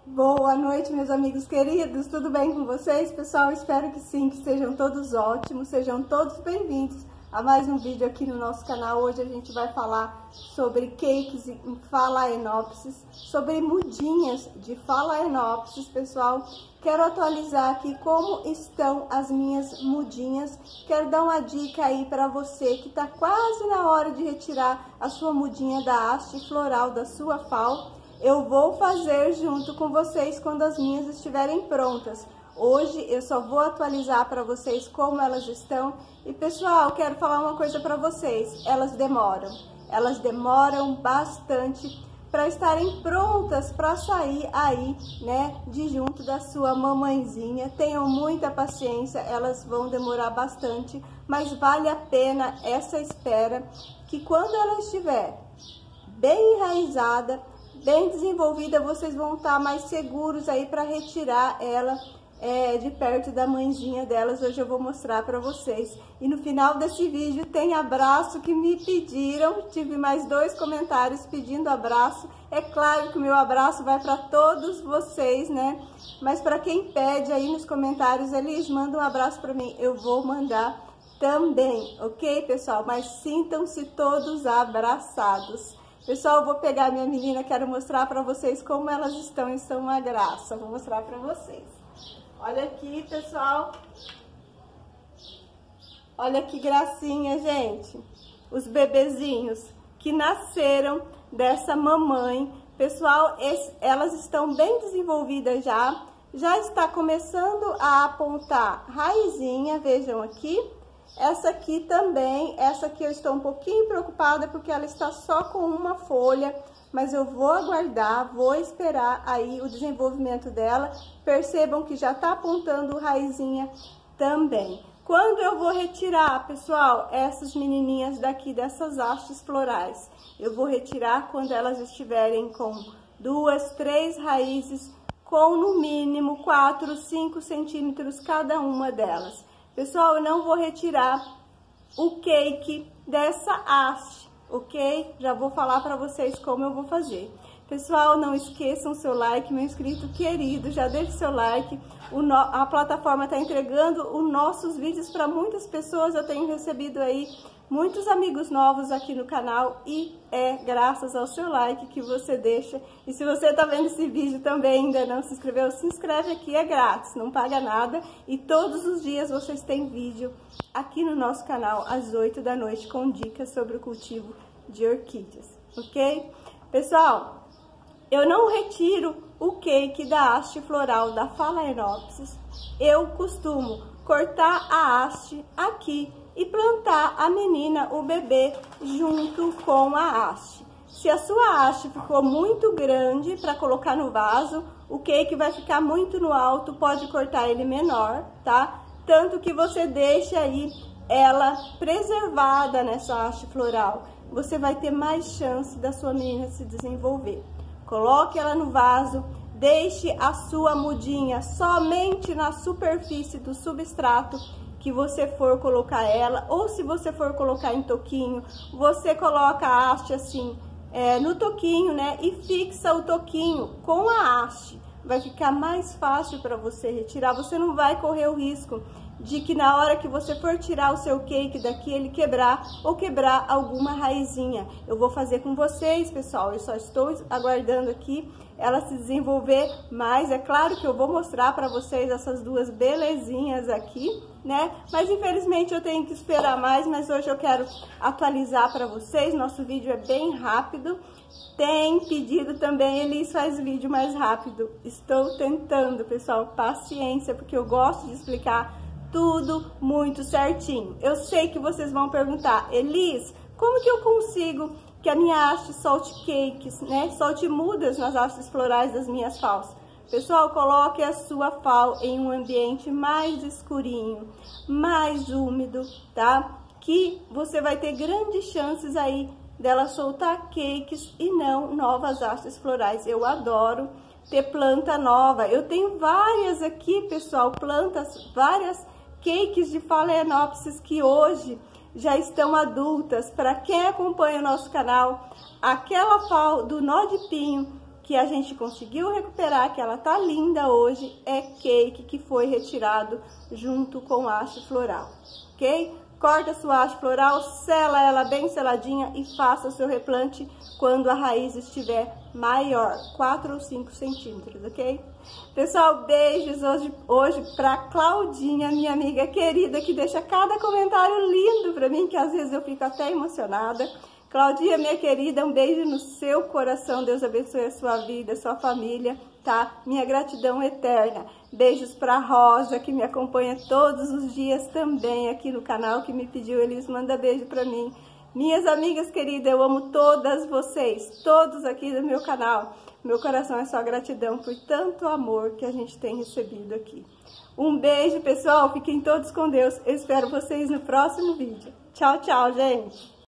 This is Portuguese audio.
Boa noite, meus amigos queridos, tudo bem com vocês? Pessoal, espero que sim, que sejam todos ótimos, sejam todos bem-vindos a mais um vídeo aqui no nosso canal. Hoje a gente vai falar sobre cakes em Phalaenopsis, sobre mudinhas de Phalaenopsis, pessoal. Quero atualizar aqui como estão as minhas mudinhas. Quero dar uma dica aí para você que está quase na hora de retirar a sua mudinha da haste floral da sua Phal. Eu vou fazer junto com vocês quando as minhas estiverem prontas. Hoje eu só vou atualizar para vocês como elas estão. E pessoal, quero falar uma coisa para vocês. Elas demoram bastante para estarem prontas para sair aí, né, de junto da sua mamãezinha. Tenham muita paciência, elas vão demorar bastante, mas vale a pena essa espera, que quando ela estiver bem enraizada, bem desenvolvida, vocês vão estar mais seguros aí para retirar ela de perto da mãezinha delas. Hoje eu vou mostrar para vocês. E no final desse vídeo tem abraço que me pediram. Tive mais 2 comentários pedindo abraço. É claro que o meu abraço vai para todos vocês, né? Mas para quem pede aí nos comentários, eles mandam um abraço para mim. Eu vou mandar também, ok, pessoal? Mas sintam-se todos abraçados. Pessoal, eu vou pegar minha menina, quero mostrar para vocês como elas estão uma graça. Vou mostrar para vocês. Olha aqui, pessoal. Olha que gracinha, gente. Os bebezinhos que nasceram dessa mamãe. Pessoal, elas estão bem desenvolvidas já. Já está começando a apontar raizinha, vejam aqui. Essa aqui também, essa aqui eu estou um pouquinho preocupada porque ela está só com uma folha, mas eu vou aguardar, vou esperar aí o desenvolvimento dela. Percebam que já está apontando raizinha também. Quando eu vou retirar, pessoal, essas menininhas daqui dessas hastes florais? Eu vou retirar quando elas estiverem com 2, 3 raízes, com no mínimo 4, 5 centímetros cada uma delas. Pessoal, eu não vou retirar o cake dessa haste, ok? Já vou falar para vocês como eu vou fazer. Pessoal, não esqueçam o seu like, meu inscrito querido, já deixe seu like. A plataforma está entregando os nossos vídeos para muitas pessoas. Eu tenho recebido aí muitos amigos novos aqui no canal e é graças ao seu like que você deixa. E se você está vendo esse vídeo também ainda não se inscreveu, se inscreve aqui, é grátis, não paga nada. E todos os dias vocês têm vídeo aqui no nosso canal às 8 da noite com dicas sobre o cultivo de orquídeas, ok? Pessoal, eu não retiro o cake da haste floral da Phalaenopsis. Eu costumo cortar a haste aqui e plantar a menina, o bebê, junto com a haste. Se a sua haste ficou muito grande para colocar no vaso, o cake vai ficar muito no alto, pode cortar ele menor, tá? Tanto que você deixa aí ela preservada nessa haste floral. Você vai ter mais chance da sua menina se desenvolver. Coloque ela no vaso, deixe a sua mudinha somente na superfície do substrato que você for colocar ela, ou se você for colocar em toquinho, você coloca a haste assim no toquinho, né, e fixa o toquinho com a haste. Vai ficar mais fácil para você retirar, você não vai correr o risco de que na hora que você for tirar o seu cake daqui, ele quebrar ou quebrar alguma raizinha. Eu vou fazer com vocês, pessoal, eu só estou aguardando aqui ela se desenvolver mais. É claro que eu vou mostrar para vocês essas 2 belezinhas aqui, né? Mas infelizmente eu tenho que esperar mais, mas hoje eu quero atualizar para vocês. Nosso vídeo é bem rápido. Tem pedido também, Elis faz vídeo mais rápido. Estou tentando, pessoal, paciência, porque eu gosto de explicar tudo muito certinho. Eu sei que vocês vão perguntar, Elis, como que eu consigo que a minha haste solte cakes, né? Solte mudas nas hastes florais das minhas Phals. Pessoal, coloque a sua Phal em um ambiente mais escurinho, mais úmido, tá? Que você vai ter grandes chances aí dela soltar cakes e não novas hastes florais. Eu adoro ter planta nova. Eu tenho várias aqui, pessoal, plantas, várias cakes de Phalaenopsis que hoje já estão adultas. Para quem acompanha o nosso canal, aquela Phal do nó de pinho que a gente conseguiu recuperar, que ela tá linda hoje, é cake que foi retirado junto com haste floral, ok? Corta a sua haste floral, sela ela bem seladinha e faça o seu replante quando a raiz estiver maior, 4 ou 5 centímetros, ok? Pessoal, beijos hoje pra Claudinha, minha amiga querida, que deixa cada comentário lindo pra mim, que às vezes eu fico até emocionada. Claudinha, minha querida, um beijo no seu coração, Deus abençoe a sua vida, a sua família, tá? Minha gratidão eterna. Beijos pra Rosa, que me acompanha todos os dias também aqui no canal, que me pediu, Elis, manda beijo pra mim. Minhas amigas queridas, eu amo todas vocês, todos aqui do meu canal. Meu coração é só gratidão por tanto amor que a gente tem recebido aqui. Um beijo, pessoal, fiquem todos com Deus. Eu espero vocês no próximo vídeo. Tchau, tchau, gente!